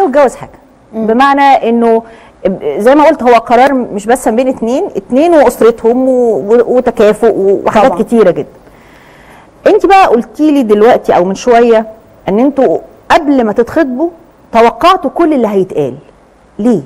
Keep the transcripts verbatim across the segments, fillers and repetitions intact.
اتجوز حاجه، بمعنى انه زي ما قلت هو قرار مش بس بين اتنين اتنين واسرتهم وتكافؤ وحاجات طبعا كتيره جدا. انت بقى قلتي لي دلوقتي او من شويه ان انتوا قبل ما تتخطبوا توقعتوا كل اللي هيتقال، ليه؟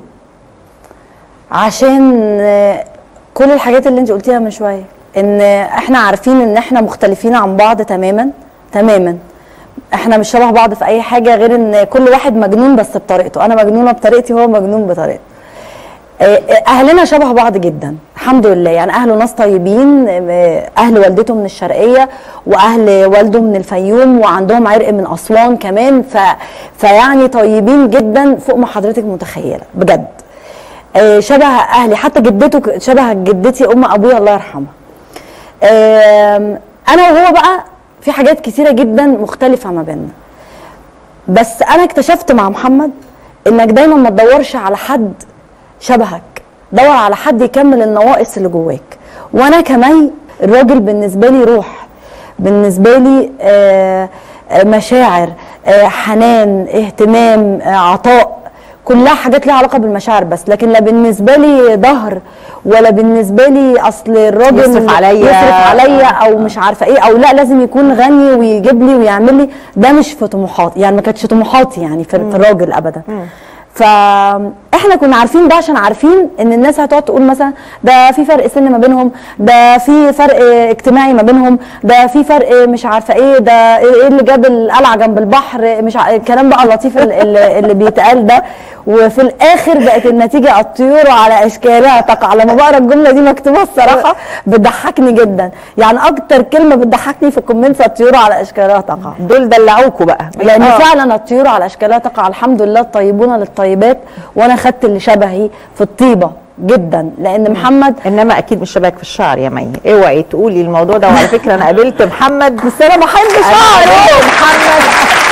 عشان كل الحاجات اللي انت قلتيها من شويه، ان احنا عارفين ان احنا مختلفين عن بعض تماما تماما. احنا مش شبه بعض في اي حاجه غير ان كل واحد مجنون بس بطريقته، انا مجنونه بطريقتي وهو مجنون بطريقته. اهلنا شبه بعض جدا الحمد لله، يعني اهله ناس طيبين، اهل والدته من الشرقيه واهل والده من الفيوم وعندهم عرق من اسوان كمان، ف... فيعني طيبين جدا فوق ما حضرتك متخيله بجد. شبه اهلي، حتى جدته شبه جدتي ام ابويا الله يرحمها. انا وهو بقى في حاجات كتيره جدا مختلفه ما بيننا، بس انا اكتشفت مع محمد انك دايما ما تدورش على حد شبهك، دور على حد يكمل النواقص اللي جواك. وانا كمان الراجل بالنسبه لي روح، بالنسبه لي آآ آآ مشاعر، آآ حنان، اهتمام، عطاء، كلها حاجات ليها علاقه بالمشاعر بس، لكن لا بالنسبه لي ظهر ولا بالنسبه لي اصل الراجل يصرف عليا يصرف عليا او مش عارفه ايه، او لا لازم يكون غني ويجيب لي ويعمل لي. ده مش في طموحاتي، يعني ما كانتش طموحاتي يعني في, في الراجل ابدا. مم. فاحنا كنا عارفين ده، عشان عارفين ان الناس هتقعد تقول مثلا ده في فرق سن ما بينهم، ده في فرق اجتماعي ما بينهم، ده في فرق مش عارفه ايه، ده ايه اللي جاب القلعه جنب البحر، مش الكلام بقى اللطيف اللي, اللي بيتقال ده. وفي الاخر بقت النتيجه الطيور على اشكالها تقع. لما بقرا الجمله دي مكتوبه الصراحه بتضحكني جدا، يعني اكتر كلمه بتضحكني في الكومنتس الطيور على اشكالها تقع. دول دلعوكوا بقى، لان آه. فعلا الطيور على اشكالها تقع الحمد لله، الطيبون للطيبات، وانا خدت اللي شبهي في الطيبه جدا، لان محمد انما اكيد مش شبهك في الشعر يا مي، اوعي تقولي الموضوع ده. وعلى فكره انا قابلت محمد بس انا بحب شعره محمد،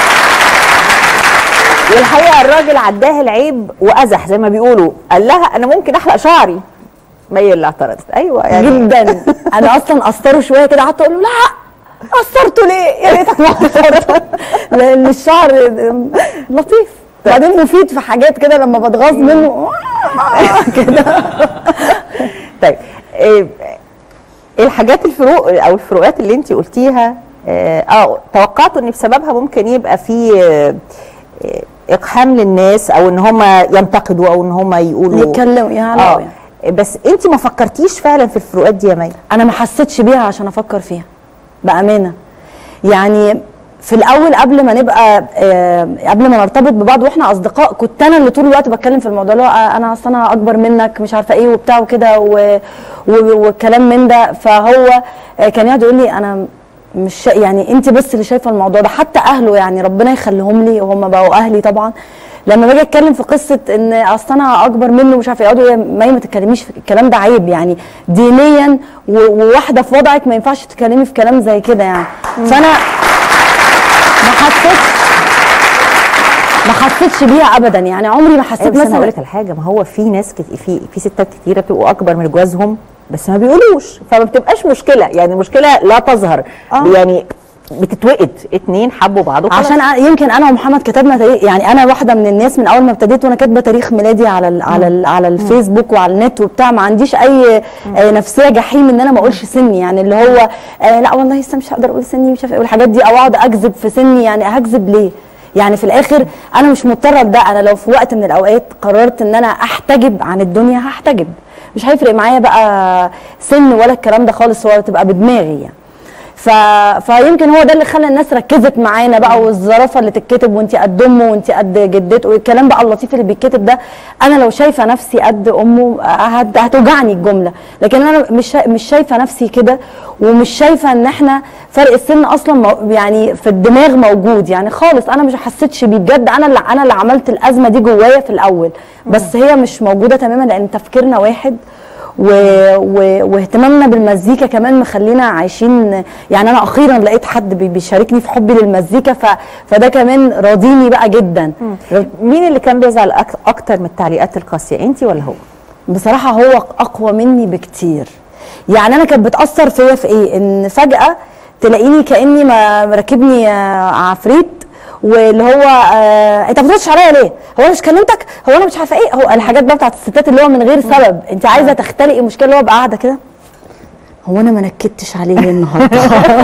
والحقيقه الراجل عداه العيب وازح زي ما بيقولوا، قال لها انا ممكن احلق شعري، مي اللي اعترضت. ايوه يعني جدا. انا اصلا قصره شويه كده، قعدت اقول له لا قصرته ليه؟ يا ريتك ما قصرته، لان الشعر لطيف بعدين مفيد في حاجات كده لما بتغاظ منه كده. طيب ايه الحاجات الفروق او الفروقات اللي انت قلتيها اه توقعتوا ان بسببها ممكن يبقى في اه اقحام للناس، او ان هم ينتقدوا، او ان هم يقولوا يتكلموا يعني اه يعني. بس انت ما فكرتيش فعلا في الفروقات دي يا مي؟ انا ما حسيتش بيها عشان افكر فيها بامانه. يعني في الاول قبل ما نبقى آه قبل ما نرتبط ببعض واحنا اصدقاء، كنت انا اللي طول الوقت بتكلم في الموضوع، اللي هو انا اصل انا اكبر منك مش عارفه ايه وبتاع وكده والكلام من ده. فهو آه كان يقعد يقول لي انا مش يعني انت بس اللي شايفه الموضوع ده. حتى اهله يعني ربنا يخليهم لي وهم بقوا اهلي طبعا، لما باجي اتكلم في قصه ان اصل انا اكبر منه مش عارفه، يقعدوا مي ما تتكلميش في الكلام ده، عيب يعني دينيا، وواحده في وضعك ما ينفعش تتكلمي في كلام زي كده يعني. فانا ما حسيتش ما حسيتش بيها ابدا، يعني عمري ما حسيت. مثلا اقول لك على حاجه، ما هو في ناس كت... في في ستات كتيره بتبقوا اكبر من جوازهم بس ما بيقولوش، فما بتبقاش مشكله، يعني المشكله لا تظهر. آه. يعني بتتوقد اتنين حبوا بعض وخلاص. عشان يمكن انا ومحمد كتبنا تاريخ، يعني انا واحده من الناس من اول ما ابتديت وانا كاتبه تاريخ ميلادي على ال على ال على الفيسبوك وعلى النت وبتاع، ما عنديش اي آه نفسيه جحيم ان انا ما اقولش سني، يعني اللي هو آه لا والله لسه مش هقدر اقول سني مش عارفه ايه والحاجات دي، او اقعد اكذب في سني. يعني هكذب ليه؟ يعني في الاخر انا مش مضطره لده. انا لو في وقت من الاوقات قررت ان انا احتجب عن الدنيا هحتجب، مش هيفرق معايا بقى سن ولا الكلام ده خالص، هو تبقى بدماغي يعني. ف... فيمكن هو ده اللي خلى الناس ركزت معانا بقى، والظرافه اللي تتكتب وانت قد امه وانت قد جدته والكلام بقى اللطيف اللي بيتكتب ده. انا لو شايفه نفسي قد امه هت... هتوجعني الجمله، لكن انا مش شا... مش شايفه نفسي كده، ومش شايفه ان احنا فرق السن اصلا مو... يعني في الدماغ موجود يعني خالص. انا مش حسيتش بيه بجد، انا اللي انا اللي عملت الازمه دي جوايا في الاول، بس هي مش موجوده تماما لان تفكيرنا واحد. و... و... واهتمامنا بالمزيكا كمان مخلينا عايشين. يعني انا اخيرا لقيت حد بيشاركني في حبي للمزيكا، ف... فده كمان راضيني بقى جدا. مم. مين اللي كان بيزعل أك... اكتر من التعليقات القاسيه، انت ولا هو؟ بصراحه هو اقوى مني بكتير. يعني انا كانت بتاثر فيا في ايه؟ ان فجاه تلاقيني كاني ما راكبني عفريت واللي هو آه انت ما بتردش عليا ليه؟ هو انا مش كلمتك؟ هو انا مش عارفه ايه؟ هو الحاجات بقى بتاعت الستات اللي هو من غير سبب، انت عايزه تختلقي مشكله اللي هو ابقى قاعده كده. هو انا ما نكدتش عليه ليه النهارده؟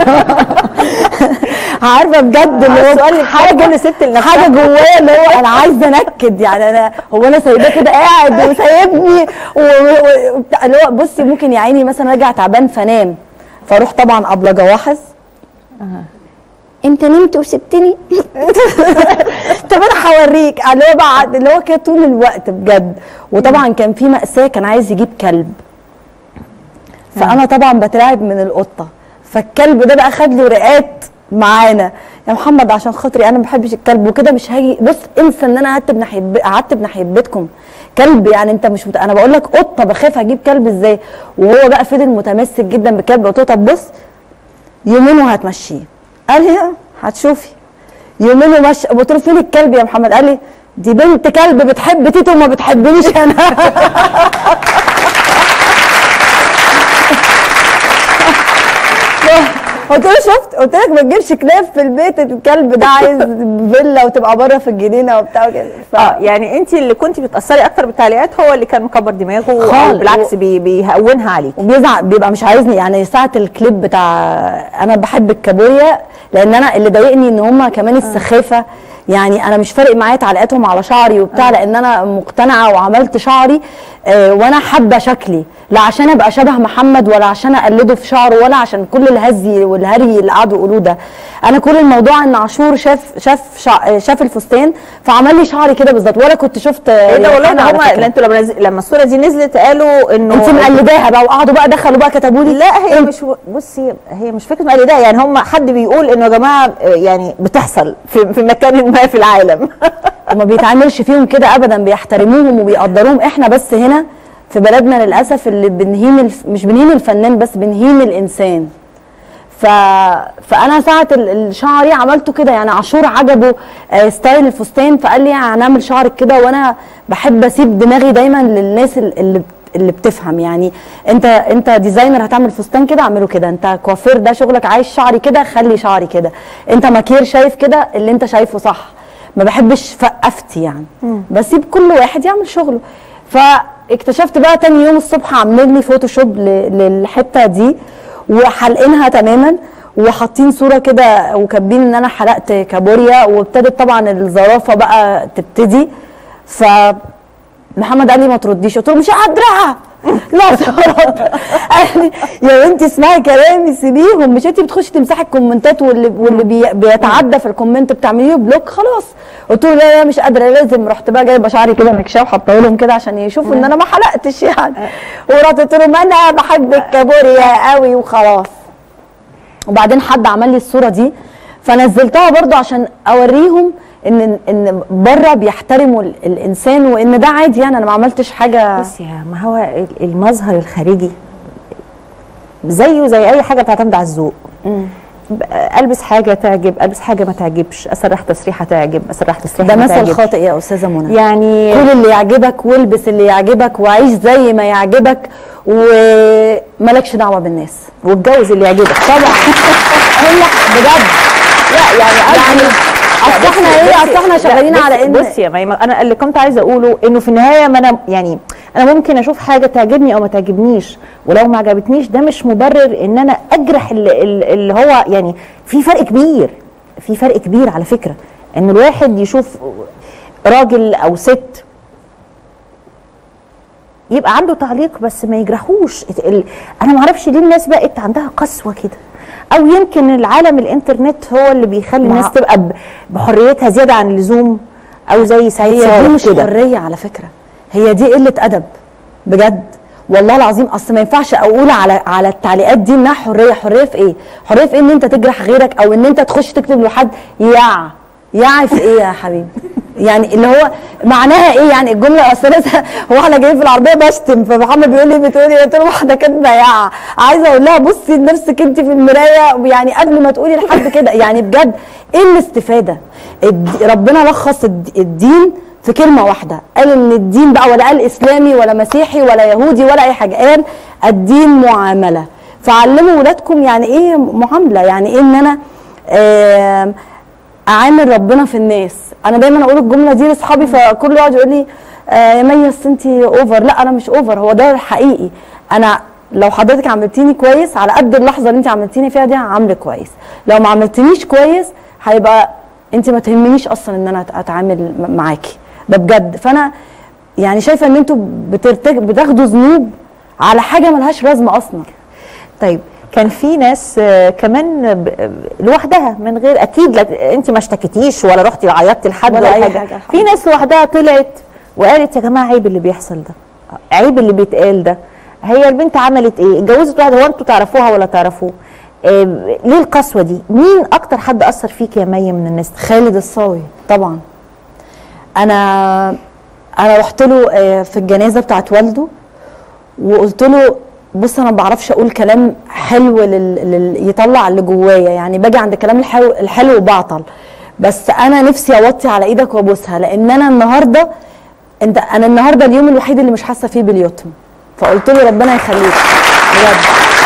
عارفه بجد اللي هو حاجه حاجه جوايا اللي هو انا عايزه انكد، يعني انا هو انا سايباه كده قاعد وسايبني اللي هو بصي ممكن يا عيني مثلا ارجع تعبان فنام، فاروح طبعا ابلج واحظ انت نمت وسبتني. طب انا هوريك اللي هو بعد اللي هو كده طول الوقت بجد. وطبعا كان في مأساة، كان عايز يجيب كلب، فانا طبعا بترعب من القطه، فالكلب ده بقى خد له رقات معانا. يا محمد عشان خاطري انا ما بحبش الكلب وكده مش هاجي، بص انسى ان انا قعدت بناحيه قعدت بناحيه بيتكم كلب، يعني انت مش مت... انا بقول لك قطه بخاف اجيب كلب ازاي؟ وهو بقى فضل متمسك جدا بالكلب. قلت له طب بص يومين وهتمشيه. قال لي هتشوفي. يومين ومشي. قلت له فين الكلب يا محمد؟ قال لي دي بنت كلب بتحب تيتو وما بتحبنيش انا. قلت له شفت؟ قلت لك ما تجيبش كلاب في البيت، الكلب ده عايز فيلا وتبقى بره في الجنينه وبتاع وكده. ف... اه يعني انت اللي كنت بتاثري اكتر بالتعليقات، هو اللي كان مكبر دماغه او بالعكس و... بي... بيهونها عليك وبيزعق، بيبقى مش عايزني. يعني ساعه الكليب بتاع انا بحب الكابوريا، لان انا اللي ضايقني ان هم كمان السخافه. يعني انا مش فارق معايا تعليقاتهم على شعري وبتاع، لان انا مقتنعه وعملت شعري آه وانا حابه شكلي، لا عشان ابقى شبه محمد ولا عشان اقلده في شعره ولا عشان كل الهزي والهري اللي قعدوا يقولوه ده. انا كل الموضوع ان عاشور شاف شاف شع... شاف الفستان فعمل لي شعري كده بالظبط، ولا كنت شفت ايه ده والله. ده هم انتوا لما نز... لما الصوره دي نزلت قالوا انه انت مقلداها بقى، وقعدوا بقى دخلوا بقى كتبوا لي. لا هي مش بصي هي مش فكره مقلداها، يعني هم حد بيقول انه يا جماعه يعني بتحصل في في مكان ما في العالم. وما بيتعاملش فيهم كده ابدا، بيحترموهم وبيقدروهم. احنا بس هنا في بلدنا للاسف اللي بنهين الف... مش بنهين الفنان بس بنهين الانسان. ف... فانا ساعه الشعري عملته كده، يعني عاشور عجبه آه ستايل الفستان فقال لي هنعمل شعرك كده، وانا بحب اسيب دماغي دايما للناس اللي اللي بتفهم. يعني انت انت ديزاينر هتعمل فستان كده اعمله كده، انت كوافير ده شغلك عايز شعري كده خلي شعري كده، انت ماكير شايف كده اللي انت شايفه صح. ما بحبش فقفتي يعني، بسيب كل واحد يعمل شغله. فاكتشفت بقى تاني يوم الصبح عاملين لي فوتوشوب للحته دي وحلقينها تماما، وحاطين صوره كده وكاتبين ان انا حلقت كابوريا، وابتدت طبعا الزرافه بقى تبتدي. ف محمد قال لي ما ترديش، قلت له مش قادره. لا ترد. قال لي يا بنتي اسمعي كلامي سيبيهم، مش انت بتخشي تمسحي الكومنتات واللي واللي بي بيتعدى في الكومنت بتعمليه بلوك خلاص. قلت له لا لا مش قادره لازم. رحت بقى جايبه شعري كده مكشاه وحاطه لهم كده عشان يشوفوا ان انا ما حلقتش يعني. ورحت قلت لهم انا بحب الكابوريا قوي وخلاص. وبعدين حد عمل لي الصوره دي فنزلتها برضو عشان اوريهم ان ان بره بيحترموا الانسان وان ده عادي، يعني انا ما عملتش حاجه. بس يا ما هو المظهر الخارجي زيه زي اي حاجه بتعتمد على الذوق. البس حاجه تعجب، البس حاجه ما تعجبش، اسرح تسريحه تعجب، اسرح تسريحه ده ما مثل تعجبش. خاطئ يا استاذه منى. يعني كل اللي يعجبك والبس اللي يعجبك وعيش زي ما يعجبك ومالكش دعوه بالناس، واتجوز اللي يعجبك طبعا. بجد لا يعني يعني اصل احنا ايه اصل احنا شغالين على ان بصي يا ميمة، انا اللي كنت عايزه اقوله انه في النهايه ما انا يعني انا ممكن اشوف حاجه تعجبني او ما تعجبنيش، ولو ما عجبتنيش ده مش مبرر ان انا اجرح اللي, اللي هو يعني في فرق كبير، في فرق كبير على فكره ان الواحد يشوف راجل او ست يبقى عنده تعليق بس ما يجرحوش. انا ما اعرفش ليه الناس بقت عندها قسوه كده، او يمكن العالم الانترنت هو اللي بيخلي الناس تبقى بحريتها زياده عن اللزوم، او زي سعيد صالح. هي دي مش حريه على فكره، هي دي قله ادب بجد والله العظيم. اصل ما ينفعش اقول على على التعليقات دي انها حريه. حريه في ايه؟ حريه في ايه ان انت تجرح غيرك او ان انت تخش تكتب لحد يع يع في ايه يا حبيبي؟ يعني اللي هو معناها ايه يعني الجمله؟ اصل هو احنا جايين في العربيه بشتم، فمحمد بيقول لي بتقولي؟ قلت له واحده كاتبه يع، عايزه اقول لها بصي لنفسك انت في المرايه يعني قبل ما تقولي لحد كده. يعني بجد ايه الاستفاده؟ ربنا لخص الدين في كلمه واحده، قال ان الدين بقى ولا قال اسلامي ولا مسيحي ولا يهودي ولا اي حاجه، قال الدين معامله. فعلموا ولادكم يعني ايه معامله، يعني ايه ان انا آه اعامل ربنا في الناس. انا دايما اقول الجمله دي لاصحابي، فكل يقعد يقول لي آه يا ميس انت اوفر. لا انا مش اوفر، هو ده الحقيقي. انا لو حضرتك عملتيني كويس على قد اللحظه اللي انت عملتيني فيها دي هعاملك كويس، لو ما عملتنيش كويس هيبقى انت ما تهمنيش اصلا ان انا اتعامل معاكي، ده بجد. فانا يعني شايفه ان انتوا بتاخدوا ذنوب على حاجه ملهاش لازمه اصلا. طيب كان في ناس كمان لوحدها من غير، اكيد انت ما اشتكيتيش ولا رحتي عيطتي لحد ولا, ولا اي حاجه, حاجة. في ناس لوحدها طلعت وقالت يا جماعه عيب اللي بيحصل ده، عيب اللي بيتقال ده. هي البنت عملت ايه؟ اتجوزت واحد، هو انتوا تعرفوها ولا تعرفوه؟ إيه ليه القسوه دي؟ مين اكتر حد اثر فيك يا مي من الناس؟ خالد الصاوي طبعا. انا انا رحت له في الجنازه بتاعت والده وقلت له بص انا ما بعرفش اقول كلام حلو لل... لل... يطلع اللي جوايا، يعني باجي عند الكلام الحلو الحلو وبعطل، بس انا نفسي اوطي على ايدك وابوسها، لان انا النهارده انت انا النهارده اليوم الوحيد اللي مش حاسه فيه باليتم. فقلت له ربنا يخليك بجد،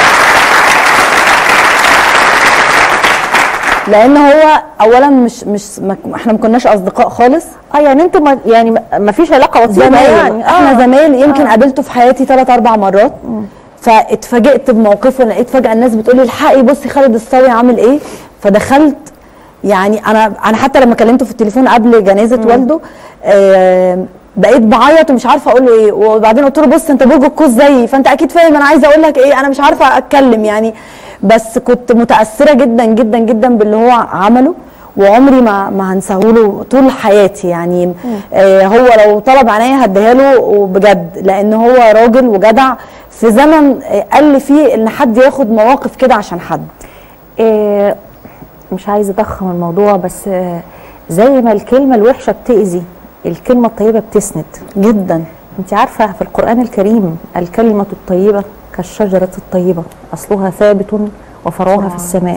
لان هو اولا مش مش ما احنا ما كناش اصدقاء خالص. اه يعني انتوا ما يعني ما فيش علاقه وطيده يعني. احنا آه. زمان يمكن آه. قابلته في حياتي ثلاث اربع مرات. م. فاتفاجئت بموقفه، لقيت فجاه الناس بتقول لي الحقي بصي خالد الصاوي عامل ايه. فدخلت، يعني انا انا حتى لما كلمته في التليفون قبل جنازه م. والده آه بقيت بعيط ومش عارفه اقول له ايه، وبعدين قلت له بص انت برج القوس زيي فانت اكيد فاهم انا عايزه اقول لك ايه، انا مش عارفه اتكلم يعني. بس كنت متاثره جدا جدا جدا باللي هو عمله، وعمري ما ما هنساهوله طول حياتي يعني. آه هو لو طلب عينيا هديها له بجد، لان هو راجل وجدع في زمن آه قال لي فيه ان حد ياخد مواقف كده عشان حد. آه مش عايزه اضخم الموضوع، بس آه زي ما الكلمه الوحشه بتاذي، الكلمه الطيبه بتسند جدا. انت عارفه في القران الكريم الكلمه الطيبه كالشجره الطيبه اصلها ثابت وفرعها في السماء.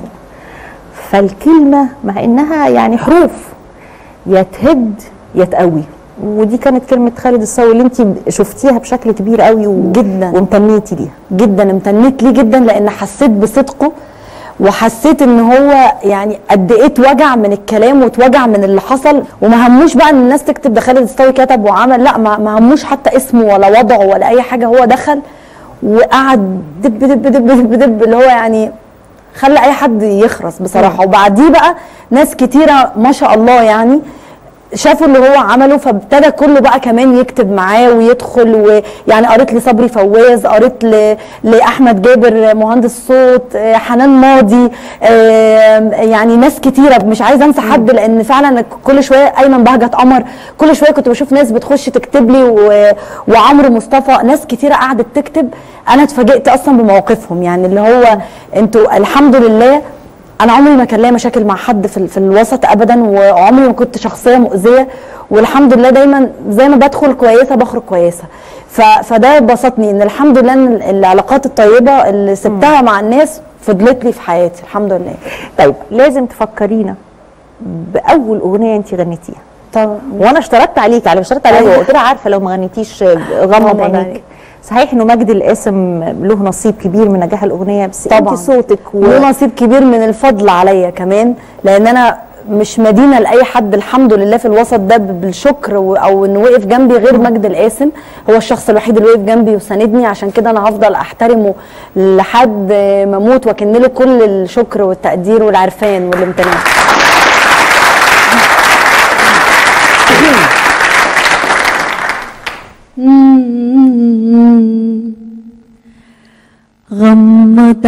فالكلمه مع انها يعني حروف يا تهد يا تقوي، ودي كانت كلمه خالد الصاوي اللي انت شفتيها بشكل كبير قوي و... جدا وامتنيتي ليها جدا. امتنيت ليه جدا لان حسيت بصدقه، وحسيت ان هو يعني قد ايه اتوجع من الكلام واتوجع من اللي حصل، وما هموش بقى ان الناس تكتب ده خالد الصاوي كتب وعمل، لا ما هموش حتى اسمه ولا وضعه ولا اي حاجه. هو دخل وقعد دب دب دب دب دب اللي هو يعني خلى اي حد يخرس بصراحه. وبعديه بقى ناس كتيره ما شاء الله يعني شافوا اللي هو عمله، فابتدى كله بقى كمان يكتب معاه ويدخل. ويعني قريت لصبري فواز، قريت لاحمد جابر مهندس صوت، حنان ماضي، يعني ناس كتيره مش عايزه انسى حد، لان فعلا كل شويه ايمن بهجت قمر، كل شويه كنت بشوف ناس بتخش تكتب لي، وعمرو مصطفى، ناس كتيره قعدت تكتب. انا اتفاجئت اصلا بمواقفهم، يعني اللي هو انتوا الحمد لله. انا عمري ما كان ليا مشاكل مع حد في, في الوسط ابدا، وعمري ما كنت شخصيه مؤذيه، والحمد لله دايما زي ما بدخل كويسه بخرج كويسه. فده بسطني ان الحمد لله ان العلاقات الطيبه اللي سبتها مع الناس فضلت لي في حياتي الحمد لله. طيب لازم تفكرينا باول اغنيه انت غنيتيها. طبعا. وانا اشترطت عليك على اشترطت عليك وقلت لها عارفه لو ما غنيتيش غمض عينيك. صحيح انه مجدي القاسم له نصيب كبير من نجاح الاغنيه، بس طبعا انت صوتك و... له نصيب كبير من الفضل عليا كمان، لان انا مش مدينه لاي حد الحمد لله في الوسط ده بالشكر و... او انه وقف جنبي غير مجدي القاسم. هو الشخص الوحيد اللي وقف جنبي وساندني، عشان كده انا هفضل احترمه لحد ما اموت، واكن له كل الشكر والتقدير والعرفان والامتنان. غمض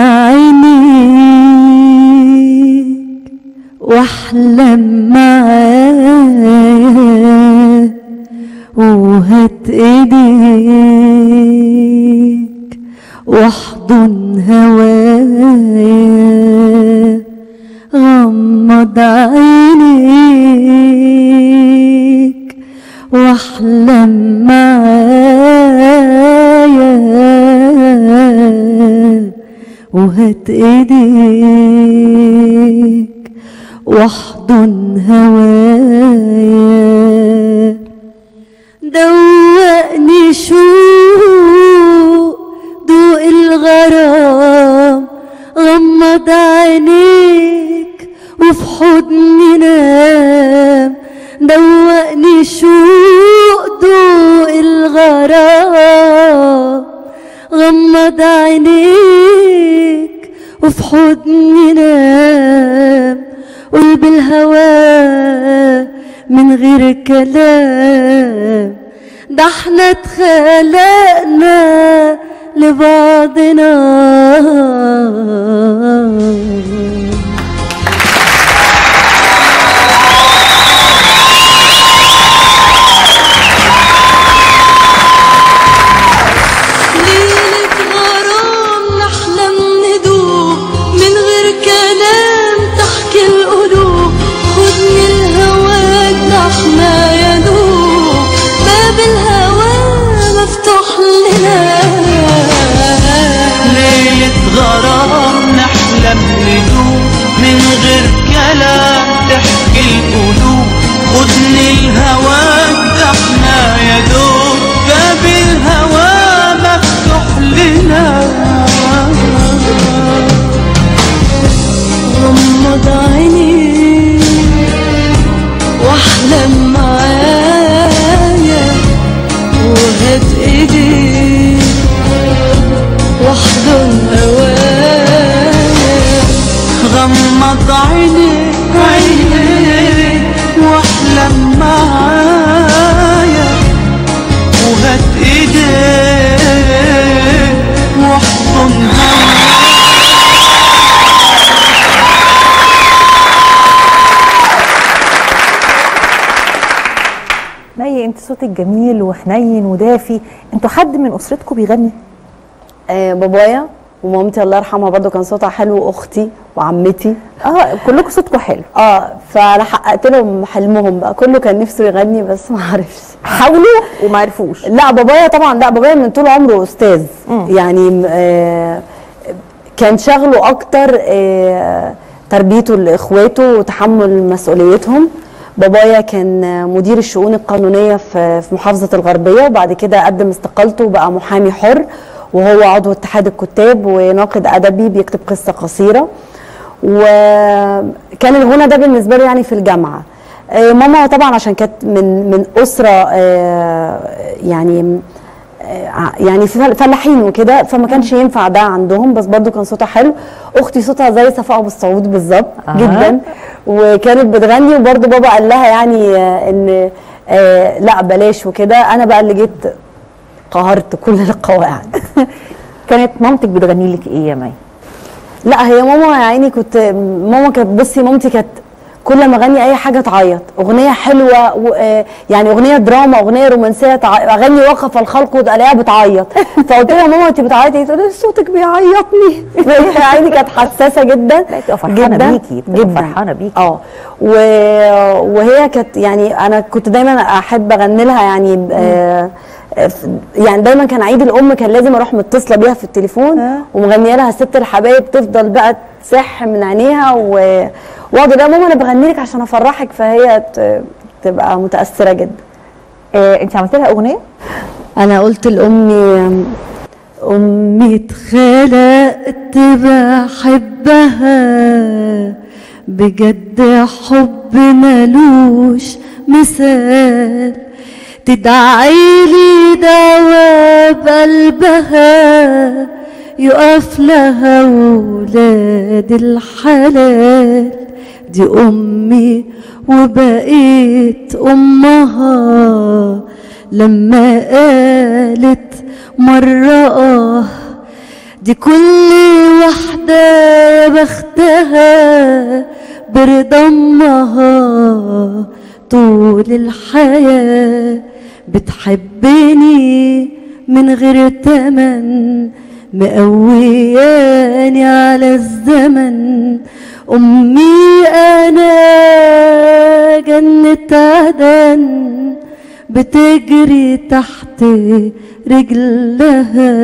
عينيك واحلم معايا، وهات ايديك واحضن هوايا. غمض عينيك واحلم معايا، وهات ايديك واحضن هوايا. دوقني شوق ضوء الغرام، غمض عينيك وفي حضني نام، دوقني شوق ضوء الغرام. غمض عينيك وفي حضني نام، قول بالهوى من غير كلام، ده احنا اتخلقنا لبعضنا. غرام نحلم ندوب من غير كلام تحكي القلوب. خدني الهوى احنا يا دوب باب الهوى مفتوح لنا. غمض عيني واحلم معايا، وهات ايدي واحضن هوايا. غمض عينيك عينيك واحلم معايا، وهات ايديك واحضن هوايا. مي انت صوتك جميل وحنين ودافي، انتوا حد من اسرتكم بيغني؟ آه بابايا ومامتي الله يرحمها برضو كان صوتها حلو، واختي وعمتي. اه كلكم صوتكم حلو. اه فانا حققت لهم حلمهم بقى، كله كان نفسه يغني بس ما عرفش، حاولوا وما عرفوش. لا بابايا طبعا، لا بابايا من طول عمره استاذ. مم. يعني آه كان شغله اكتر آه تربيته لاخواته وتحمل مسؤوليتهم. بابايا كان مدير الشؤون القانونيه في في محافظه الغربيه، وبعد كده قدم استقالته وبقى محامي حر، وهو عضو اتحاد الكتاب وناقد ادبي بيكتب قصه قصيره. وكان الغنى ده بالنسبه له يعني في الجامعه. ماما طبعا عشان كانت من من اسره يعني يعني فلاحين وكده، فما كانش ينفع ده عندهم، بس برضو كان صوتها حلو. اختي صوتها زي صفاء ابو السعود بالظبط. آه. جدا، وكانت بتغني، وبرضو بابا قال لها يعني ان آه لا بلاش وكده. انا بقى اللي جيت قهرت كل القواعد. كانت مامتك بتغني لك ايه يا مي؟ لا هي ماما يا عيني كنت ماما كانت بصي مامتي كانت كل ما اغني اي حاجه تعيط، اغنيه حلوه و... يعني اغنيه دراما، اغنيه رومانسيه تع... اغني وقف الخلق والاقيها بتعيط. فقلت لها ماما انت بتعيطي؟ تقول لي صوتك بيعيطني. هي عيني كانت حساسه جدا لا فرحانه بيكي جدا، فرحانه بيكي. اه و... وهي كانت يعني انا كنت دايما احب اغني لها يعني آه يعني دايما كان عيد الام كان لازم اروح متصله بيها في التليفون أه. ومغنيه لها ست الحبايب، تفضل بقى تسح من عينيها و واقعد اقول لها ماما انا بغني لك عشان افرحك، فهي تبقى متاثره جدا. إيه انت عملت لها اغنيه؟ انا قلت لامي امي اتخلقت بحبها بجد، حب ملوش مثال، تدعيلي دوا بقلبها يقف لها ولاد الحلال. دي امي وبقيت امها لما قالت مرة اه، دي كل واحدة يا بختها برضا امها طول الحياة، بتحبني من غير تمن، مقوياني على الزمن. أمي أنا جنة عدن بتجري تحت رجلها.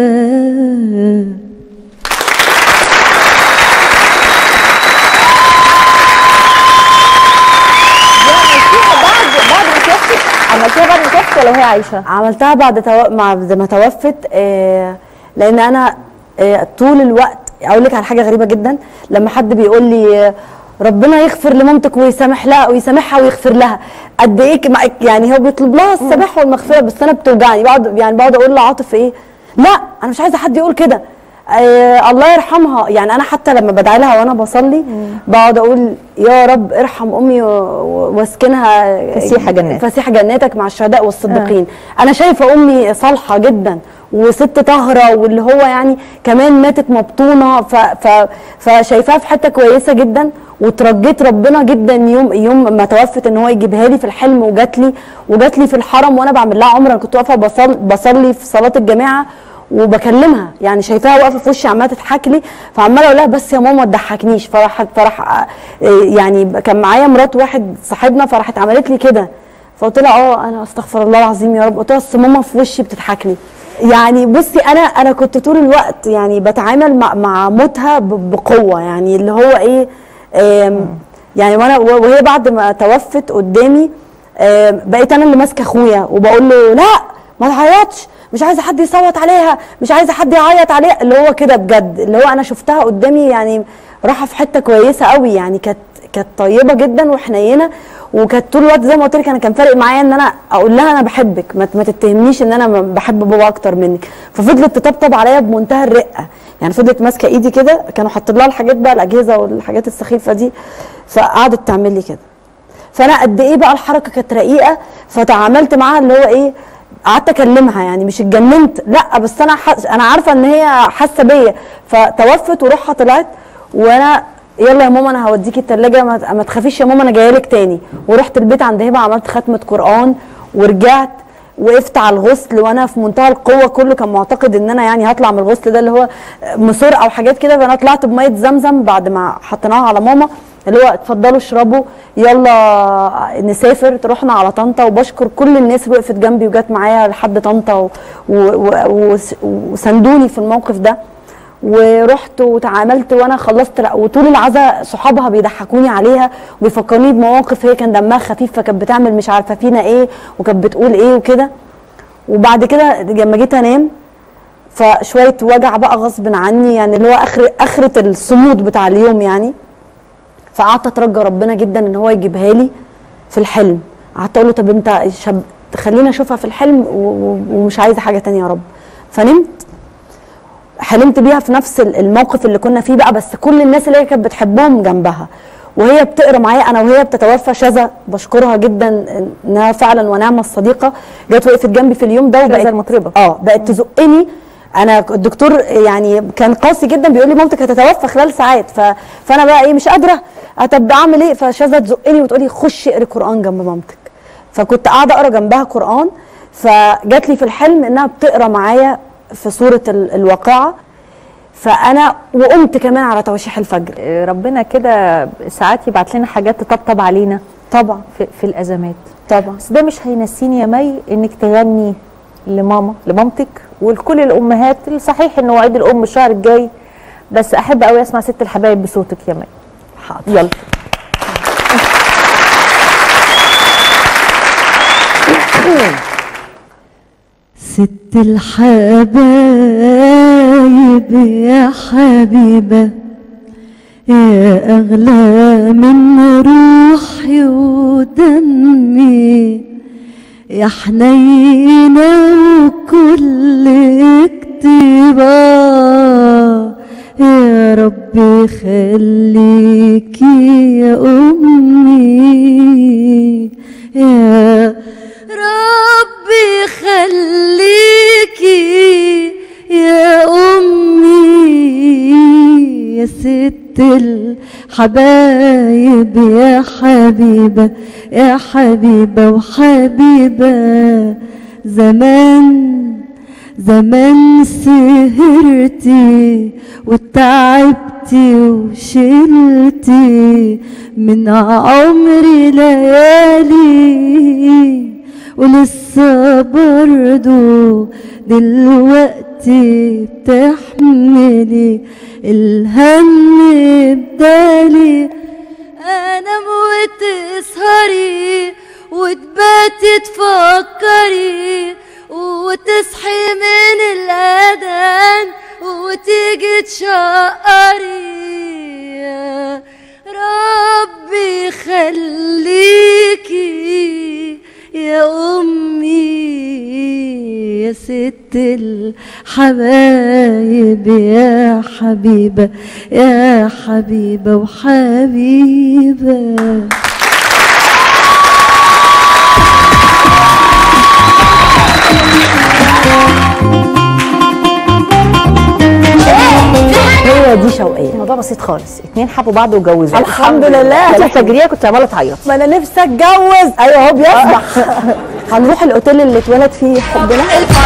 عملتيها بعد ما توفت ولا وهي عايشه؟ عملتها بعد تو... بعد ما توفت. آه لان انا آه طول الوقت اقول لك على حاجه غريبه جدا، لما حد بيقول لي ربنا يغفر لمامتك ويسامح لها ويسامحها ويغفر لها. قد ايه يعني هو بيطلب لها السماح والمغفره، بس انا بتوجعني بقعد يعني بقعد اقول لعاطف ايه، لا انا مش عايزه حد يقول كده. آه الله يرحمها. يعني انا حتى لما بدعي لها وانا بصلي بقعد اقول يا رب ارحم امي واسكنها فسيح جنات فسيح جناتك مع الشهداء والصديقين. آه. انا شايفه امي صالحه جدا وست طاهره، واللي هو يعني كمان ماتت مبطونه، ف ف فشايفاها في حته كويسه جدا. وترجيت ربنا جدا يوم يوم ما توفت ان هو يجيبها لي في الحلم، وجات لي وجات لي في الحرم وانا بعمل لها عمره. انا كنت واقفه بصلي, بصلي في صلاه الجماعه وبكلمها، يعني شايفاها واقفه في وشي عماله تضحك لي، فعماله اقول لها بس يا ماما ما تضحكنيش. فرح فرح يعني كان معايا مرات واحد صاحبنا فراحت عملت لي كده، فقلت لها اه انا استغفر الله العظيم يا رب. قلت لها اصل ماما في وشي بتضحك لي. يعني بصي انا انا كنت طول الوقت يعني بتعامل مع مع موتها بقوه، يعني اللي هو ايه يعني وانا وهي بعد ما توفت قدامي بقيت انا اللي ماسكه اخويا وبقول له لا ما تعيطش، مش عايزه حد يصوت عليها، مش عايزه حد يعيط عليها، اللي هو كده بجد. اللي هو انا شفتها قدامي يعني راحه في حته كويسه قوي، يعني كانت كانت طيبه جدا وحنينه، وكانت طول الوقت زي ما قلت لك انا كان فارق معايا ان انا اقول لها انا بحبك، ما تتهمنيش ان انا بحب بابا اكتر منك. ففضلت تطبطب عليا بمنتهى الرقه، يعني فضلت ماسكه ايدي كده، كانوا حاطين لها الحاجات بقى الاجهزه والحاجات السخيفه دي، فقعدت تعمل لي كده. فانا قد ايه بقى الحركه كانت رقيقه، فتعاملت معاها اللي هو ايه، قعدت اكلمها يعني مش اتجننت لا، بس انا حس... انا عارفه ان هي حاسه بيا. فتوفت وروحها طلعت، وانا يلا يا ماما انا هوديكي الثلاجه، ما... ما تخافيش يا ماما انا جايه لك تاني. ورحت البيت عند هبه عملت ختمه قران ورجعت وقفت على الغسل وانا في منتهى القوه. كله كان معتقد ان انا يعني هطلع من الغسل ده اللي هو مصر او حاجات كده، فانا طلعت بميه زمزم بعد ما حطيناها على ماما اللي هو اتفضلوا اشربوا يلا نسافر. رحنا على طنطا، وبشكر كل الناس اللي وقفت جنبي وجت معايا لحد طنطا وساندوني في الموقف ده. ورحت وتعاملت وانا خلصت، وطول العزاء صحابها بيضحكوني عليها وبيفكروني بمواقف هي كان دمها خفيف، فكانت بتعمل مش عارفه فينا ايه وكانت بتقول ايه وكده. وبعد كده لما جيت انام فشويه وجع بقى غصب عني، يعني اللي هو اخر اخره الصمود بتاع اليوم يعني. فقعدت اترجى ربنا جدا ان هو يجيبها لي في الحلم. قعدت اقول له طب انت شب... خليني اشوفها في الحلم ومش عايزه حاجه ثانيه يا رب. فنمت حلمت بيها في نفس الموقف اللي كنا فيه بقى، بس كل الناس اللي هي كانت بتحبهم جنبها وهي بتقرا معايا انا وهي بتتوفى. شذا بشكرها جدا انها فعلا ونعمه الصديقه، جت وقفت جنبي في اليوم ده وبقت المطربه اه بقت تزقني. انا الدكتور يعني كان قاسي جدا بيقول لي مامتك هتتوفى خلال ساعات، ف... فانا بقى ايه مش قادره، طب اعمل ايه؟ فشذا تزقني وتقولي خشي اقري قران جنب مامتك. فكنت قاعده اقرا جنبها قران، فجات لي في الحلم انها بتقرا معايا في سوره الواقعه، فانا وقمت كمان على تواشيح الفجر. ربنا كده ساعات يبعت لنا حاجات تطبطب علينا طبعا في, في الازمات طبعا. بس ده مش هينسيني يا مي انك تغني لماما لمامتك ولكل الامهات. صحيح انه عيد الام الشهر الجاي، بس احب قوي اسمع ست الحبايب بصوتك يا مي. حاضر يلا. ست الحبايب يا حبيبة يا أغلى من روحي ودمي، يا حنينة وكل كتيبة، يا ربي خليكي يا أمي، يا ربي خليكي يا أمي، يا ست الحبايب يا حبيبة يا حبيبة وحبيبة. زمان زمان سهرتي وتعبتي وشلتي من عمري ليالي، ولسه برضو دلوقتي بتحملي الهم بدالي. انام وتسهري وتباتي تفكري وتصحي من الاذان وتيجي تشقري، يا يخليكي يا أمي يا ست الحبايب يا حبيبة يا حبيبة وحبيبة. هي دي شوقية. الموضوع بسيط خالص، اتنين حبوا بعض واتجوزوا الحمد لله. ثلاث تجريه كنت عماله تعيط. ما انا نفسي اتجوز. ايوه اهو بيصبح. هنروح الاوتيل اللي اتولد فيه حبنا.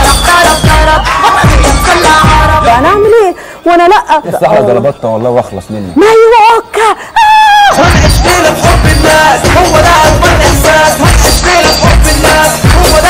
انا اعمل ايه وانا لا الصحراء ضربتنا والله واخلص منك. ما يوكا هنعيش ليلة بحب الناس، هو ده أجمل إحساس. هنعيش ليلة بحب الناس، هو ده